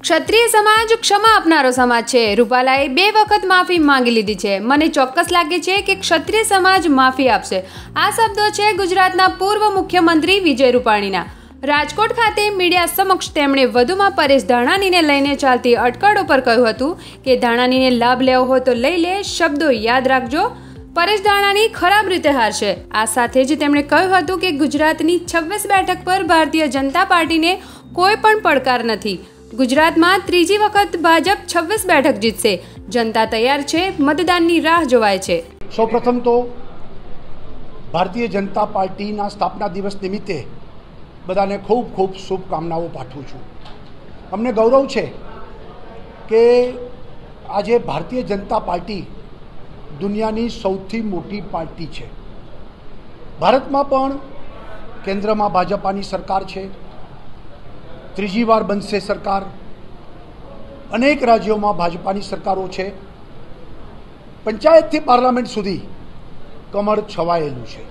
ક્ષત્રિય સમાજ ક્ષમા આપનારો સમાજ છે। રૂપાલાએ 2 વખત માફી માંગી લીધી છે। મને ચોક્કસ લાગે છે કે ક્ષત્રિય સમાજ માફી આપશે। આ શબ્દો છે ગુજરાતના પૂર્વ મુખ્યમંત્રી વિજય રૂપાણીના। રાજકોટ ખાતે મીડિયા સમક્ષ તેમણે વધુમાં પરેશ ધાનાણીને લઈને ચાલતી અટકળો પર કહ્યું હતું કે ધાનાણીને લાભ લેવો હોય તો લઈ લે, શબ્દો યાદ રાખજો। પરેશ ધાનાણી ખરાબ રીતે હારશે। આ સાથે જ તેમણે કહ્યું હતું કે ગુજરાતની 26 બેઠક પર ભારતીય જનતા પાર્ટીને કોઈ પણ પડકાર નથી। ગુજરાતમાં ત્રીજી વખત ભાજપ 26 બેઠક જીતશે। જનતા તૈયાર છે, મતદાનની રાહ જોવાય છે। સૌપ્રથમ તો ભારતીય જનતા પાર્ટીના સ્થાપના દિવસ નિમિત્તે બધાને ખૂબ ખૂબ શુભકામનાઓ પાઠવું છું। અમને ગૌરવ છે કે આજે ભારતીય જનતા પાર્ટી દુનિયાની સૌથી મોટી પાર્ટી છે। ભારતમાં પણ કેન્દ્રમાં ભાજપાની સરકાર છે, ત્રીજી વાર બનશે સરકાર। અનેક રાજ્યોમાં ભાજપાની સરકારો છે। પંચાયતથી પાર્લામેન્ટ સુધી કમળ છવાયેલું છે।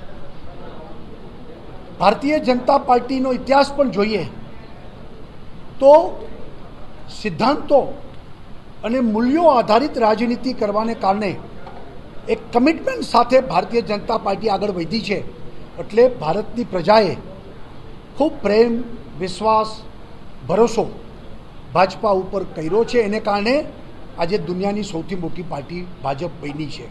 ભારતીય જનતા પાર્ટીનો ઇતિહાસ પણ જોઈએ તો સિદ્ધાંતો અને મૂલ્યો આધારિત રાજનીતિ કરવાને કારણે એક કમિટમેન્ટ સાથે ભારતીય જનતા પાર્ટી આગળ વધી છે। એટલે ભારતની પ્રજાએ ખૂબ પ્રેમ, વિશ્વાસ, ભરોસો ભાજપા ઉપર કર્યો છે। એને કારણે આજે દુનિયાની સૌથી મોટી પાર્ટી ભાજપ બની છે।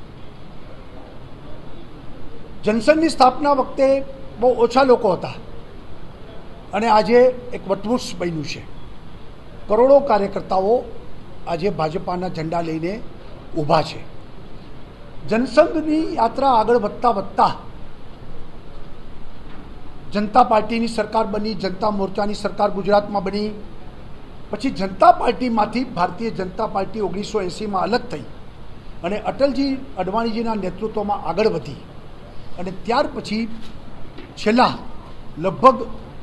જનસંઘની સ્થાપના વખતે બહુ ઓછા લોકો હતા અને આજે એક વટવૃક્ષ બન્યું છે। કરોડો કાર્યકર્તાઓ આજે ભાજપાના ઝંડા લઈને ઊભા છે। જનસંઘની યાત્રા આગળ વધતા વધતા જનતા પાર્ટીની સરકાર બની, જનતા મોરચાની સરકાર ગુજરાતમાં બની। પછી જનતા પાર્ટીમાંથી ભારતીય જનતા પાર્ટી 1980માં અલગ થઈ અને અટલજી અડવાણીજીના નેતૃત્વમાં આગળ વધી અને ત્યાર પછી છેલ્લા લગભગ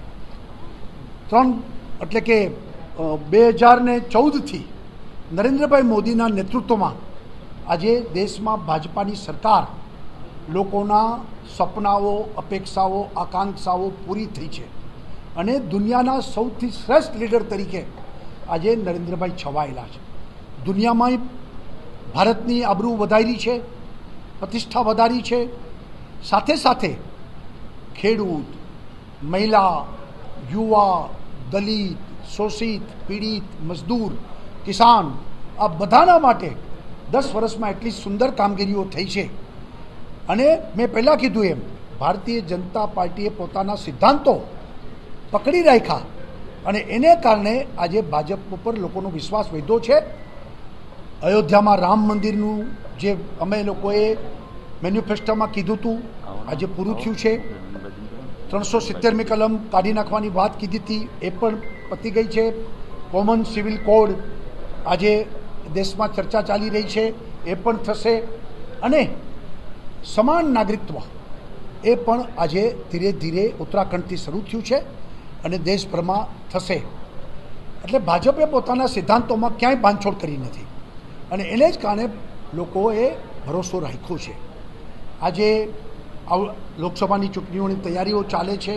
2014થી નરેન્દ્રભાઈ મોદીના નેતૃત્વમાં આજે દેશમાં ભાજપાની સરકાર લોકોના સપનાઓ, અપેક્ષાઓ, આકાંક્ષાઓ પૂરી થઈ છે અને દુનિયાના સૌથી શ્રેષ્ઠ લીડર તરીકે આજે નરેન્દ્રભાઈ છવાયેલા છે। દુનિયામાં ભારતની આબરૂ વધારી છે, પ્રતિષ્ઠા વધારી છે। સાથે સાથે ખેડૂત, મહિલા, યુવા, દલિત, શોષિત, પીડિત, મજદૂર, કિસાન આ બધાના માટે 10 વર્ષમાં એટલી સુંદર કામગીરીઓ થઈ છે। અને મેં પહેલાં કીધું એમ ભારતીય જનતા પાર્ટીએ પોતાના સિદ્ધાંતો પકડી રાખ્યા અને એને કારણે આજે ભાજપ ઉપર લોકોનો વિશ્વાસ વધ્યો છે। અયોધ્યામાં રામ મંદિરનું જે અમે લોકોએ મેન્યુફેસ્ટોમાં કીધું હતું આજે પૂરું થયું છે। 370મી કલમ કાઢી નાખવાની વાત કીધી હતી એ પણ પતી ગઈ છે। કોમન સિવિલ કોડ આજે દેશમાં ચર્ચા ચાલી રહી છે એ પણ થશે અને સમાન નાગરિકત્વ એ પણ આજે ધીરે ધીરે ઉત્તરાખંડથી શરૂ થયું છે અને દેશભરમાં થશે। એટલે ભાજપે પોતાના સિદ્ધાંતોમાં ક્યાંય બાંધછોડ કરી નથી અને એને જ કારણે લોકોએ ભરોસો રાખ્યો છે। આજે લોકસભાની ચૂંટણીઓની તૈયારીઓ ચાલે છે।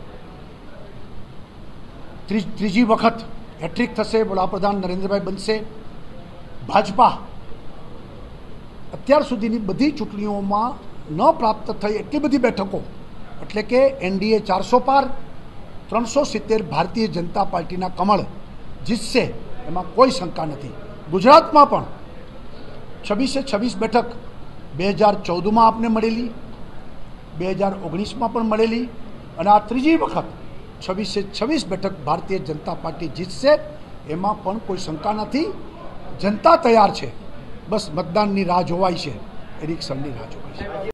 ત્રીજી વખત હેટ્રિક થશે, વડાપ્રધાન નરેન્દ્રભાઈ બનશે। ભાજપા અત્યાર સુધીની બધી ચૂંટણીઓમાં ન પ્રાપ્ત થઈ એટલી બધી બેઠકો એટલે કે એનડીએ 400 પાર, 370 ભારતીય જનતા પાર્ટીના કમળ જીતશે એમાં કોઈ શંકા નથી। ગુજરાતમાં પણ 26 બેઠક 2014માં આપને મળેલી, 2019માં પણ મળેલી અને આ ત્રીજી વખત 26 બેઠક ભારતીય જનતા પાર્ટી જીતશે એમાં પણ કોઈ શંકા નથી। જનતા તૈયાર છે, બસ મતદાનની રાહ જોવાય છે, એની ક્ષણની રાહ જોવાય છે।